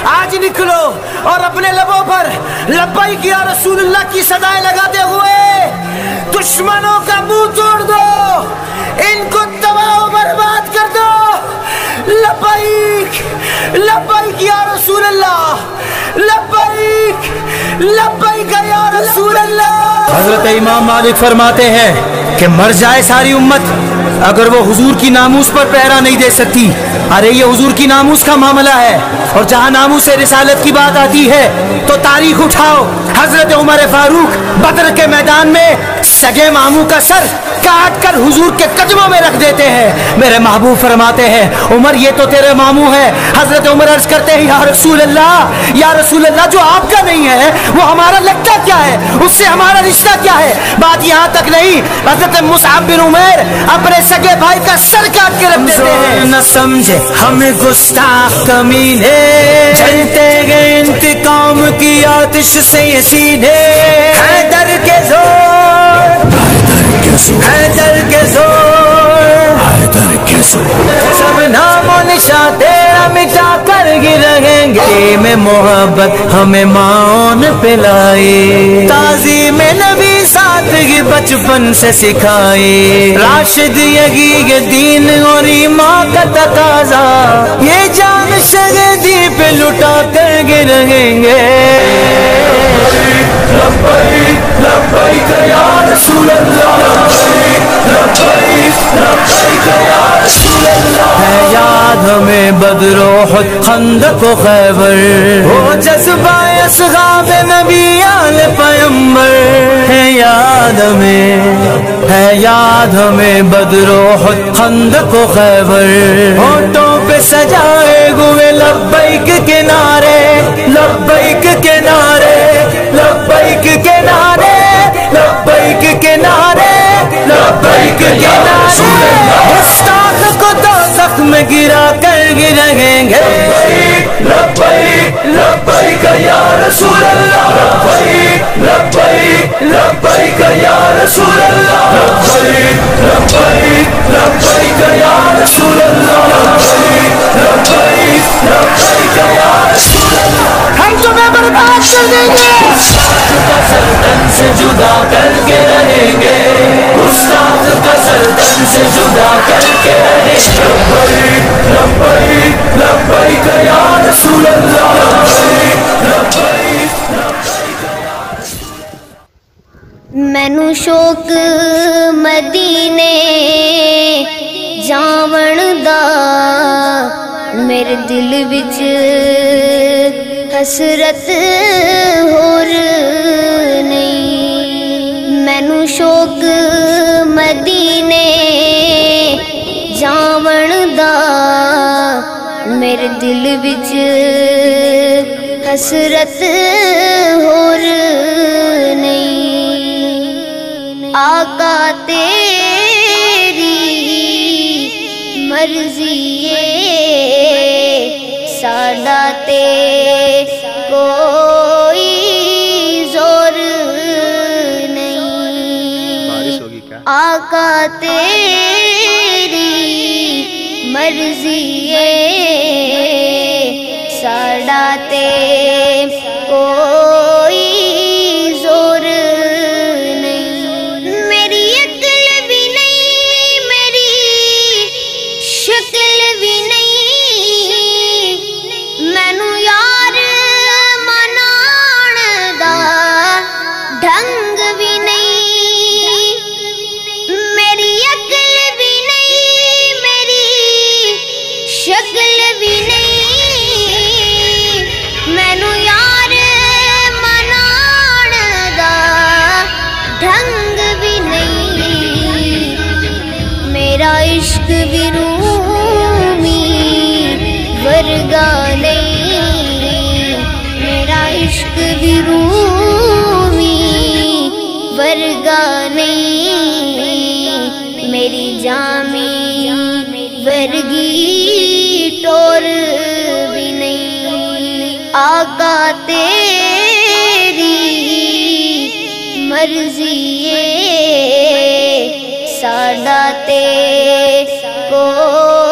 आज निकलो और अपने लबों पर लब्बैक या रसूलुल्लाह की सदाएं लगाते हुए दुश्मनों का मुंह तोड़ दो, इनको तबाह व बर्बाद कर दो। लब्बैक लब्बैक या रसूलुल्लाह, लब्बैक लब्बैक या रसूलुल्लाह। हजरत इमाम मालिक फरमाते हैं कि मर जाए सारी उम्मत अगर वो हुजूर की नामूस पर पहरा नहीं दे सकती। अरे ये हुजूर की नामूस का मामला है, और जहाँ नामूस से रिसालत की बात आती है तो तारीख उठाओ। हजरत उमर फारूक बदर के मैदान में सगे मामू का सर काट कर हुजूर के कदमों में रख देते हैं। मेरे महबूब फरमाते हैं उमर ये तो तेरे मामू है। हजरत उमर अर्ज करते हैं या रसूल अल्लाह, जो आपका नहीं है वो हमारा लगता क्या है, उससे हमारा रिश्ता क्या है। बात यहाँ तक नहीं, हजरत मुसअब बिन उमैर अपने सगे भाई का सर काट के रख देते हैं। न समझे हमें गुस्ताख कमीने, जलते गए इंतकाम की आतिश से ये सीने। हैदर के जोर, हैदर के जोर, हैदर के जोर, सब नामो निशा तेरा मिटा कर गिरेंगे। में मोहब्बत हमें माओन पिलाई, ताजी में नबी सादगी बचपन से सिखाई। राशिद यगी दीन और ईमान का तकाजा, ये जान शगदी पे लुटा कर गिरेंगे। लब्बैक लब्बैक या रसूल अल्लाह, लब्बैक लब्बैक या रसूल अल्लाह। है याद हमें बदरो खंदक व खैबर, वो जज्बा असहाब नबी आले पैगंबर। है याद हमें, है याद हमें बदरो खंदक व खैबर। होठों पे सजाए हुए लब्बैक के नारे, लब्बैक के नारे, लब्बैक के नारे, लब्बैक के नारे, लब्बैक के नारे। गुस्ताख को दोज़ख में गिरा कर गिरेंगे। लब्बैक लब्बैक या रसूल अल्लाह, लब्बैक लब्बैक लब्बैक या रसूल अल्लाह, लब्बैक लब्बैक लब्बैक या रसूल अल्लाह, लब्बैक लब्बैक लब्बैक या रसूल अल्लाह। हम तुम्हें बर्बाद कर देंगे, गुस्ताख का सर तन से जुदा करके रहेंगे, गुस्ताख का सर तन से जुदा करके रहेंगे। लब्बैक लब्बैक लब्बैक या रसूल अल्लाह, लब्बैक लब्बैक लब्बैक या रसूल अल्लाह। मैनू शौक मदीने जावण दा, मेरे दिल विच हसरत होर नहीं। मैनू शौक मदीने जावण दा, मेरे दिल विच हसरत होर नहीं। आका तेरी मर्जी साडा ते कोई जोर नहीं। आका तेरी मर्जी साडा ते कोई जोर नहीं। मेरी अक्ल भी नहीं, मेरी शक्ल भी नहीं, मैनू यार मनाण दा ढंग भी नहीं। मेरी अक्ल भी नहीं, मेरी शक्ल भी नहीं, मैनू यार मनाण दा ढंग भी नहीं। मेरा इश्क भी रूमी वर्गा नहीं, मेरा इश्क भी रूमी वर्गा नहीं। मेरी जामी वर्गी टोर भी नहीं। आका तेरी मर्जी साडा ते को